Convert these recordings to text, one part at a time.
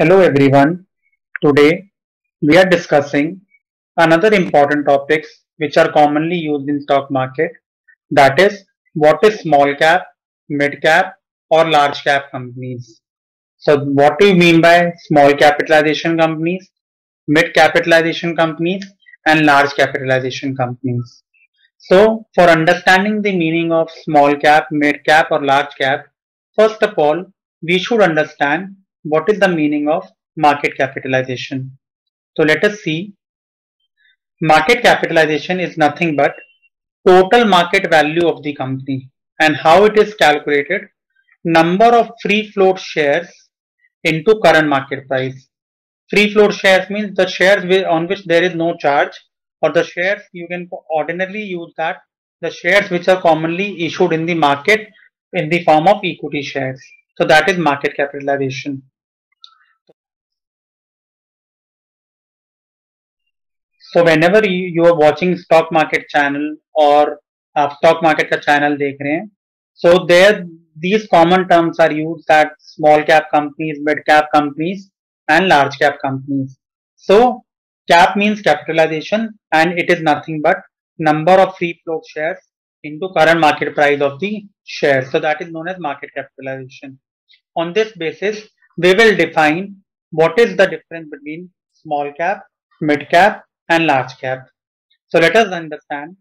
Hello everyone. Today we are discussing another important topics which are commonly used in stock market, that is what is small cap, mid cap or large cap companies. So what do you mean by small capitalization companies, mid capitalization companies and large capitalization companies? So for understanding the meaning of small cap, mid cap or large cap, first of all, we should understand what is the meaning of market capitalization. So let us see. Market capitalization is nothing but total market value of the company, and how it is calculated: number of free float shares into current market price. Free float shares means the shares on which there is no charge, or the shares you can ordinarily use that the shares which are commonly issued in the market in the form of equity shares. So that is market capitalization. So whenever you are watching stock market channel or आप stock market का channel देख रहे हैं, so there these common terms are used, that small cap companies, mid cap companies and large cap companies. So cap means capitalization and it is nothing but number of free float shares into current market price of the share. So that is known as market capitalization. On this basis, we will define what is the difference between small cap, mid cap and large cap. So let us understand.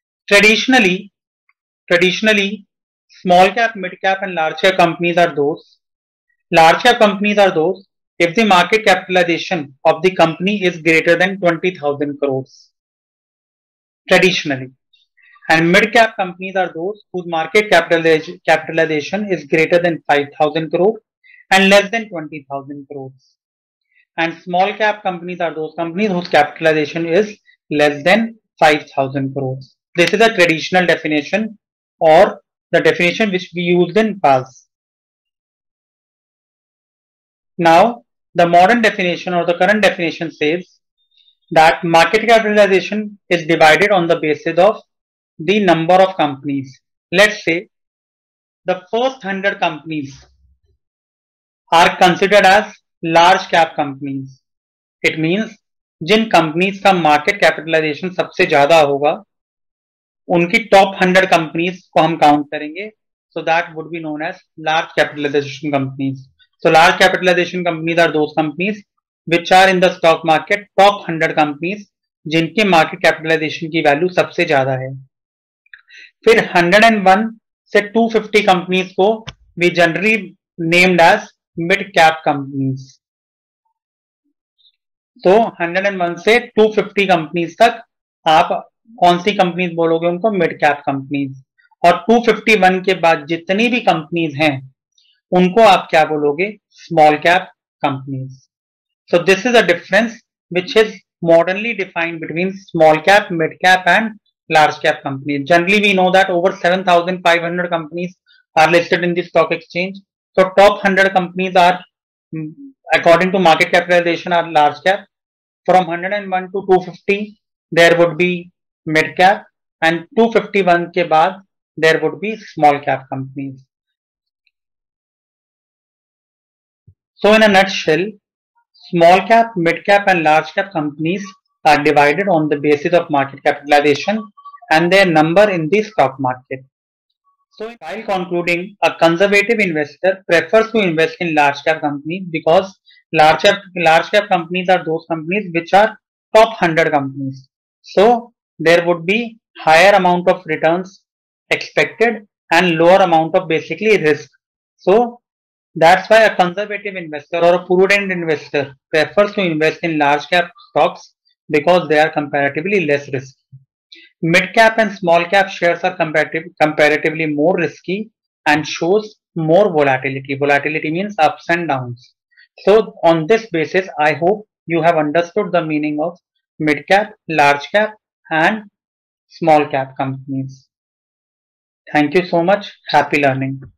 Traditionally, small cap, mid cap and large cap companies are those. Large cap companies are those if the market capitalization of the company is greater than 20,000 crores. Traditionally. And mid cap companies are those whose market capitalization is greater than 5,000 crores and less than 20,000 crores. And small cap companies are those companies whose capitalization is less than 5,000 crores. This is a traditional definition, or the definition which we used in past. Now, the modern definition or the current definition says that market capitalization is divided on the basis of the number of companies. Let's say the first 100 companies are considered as large cap companies. It means जिन companies का market capitalization सबसे ज्यादा होगा उनकी top 100 companies को हम count करेंगे. So that would be known as large capitalization companies. So large capitalization companies are those companies which are in the stock market top 100 companies जिनके मार्केट कैपिटलाइजेशन की value सबसे ज्यादा है. फिर 101 से 250 कंपनीज को we generally named as mid cap companies. तो 101 से 250 कंपनीज तक आप कौन सी कंपनीज बोलोगे? उनको मिड कैप कंपनीज. और 251 के बाद जितनी भी कंपनीज हैं उनको आप क्या बोलोगे? Small cap companies. So this is a difference which is modernly defined between small cap, mid cap and large cap companies. Generally we know that over 7,500 companies are listed in the stock exchange. So top 100 companies are, according to market capitalization, are large cap. From 101 to 250 there would be mid cap, and 251 के बाद there would be small cap companies. So in a nutshell, small cap, mid cap and large cap companies are divided on the basis of market capitalization and their number in the stock market. So while concluding, a conservative investor prefers to invest in large cap companies because large cap companies are those companies which are top 100 companies. So there would be higher amount of returns expected and lower amount of basically risk. So that's why a conservative investor or a prudent investor prefers to invest in large cap stocks because they are comparatively less risky. Mid cap and small cap shares are comparatively more risky and shows more volatility. Volatility means ups and downs. So on this basis, I hope you have understood the meaning of mid cap, large cap and small cap companies. Thank you so much. Happy learning.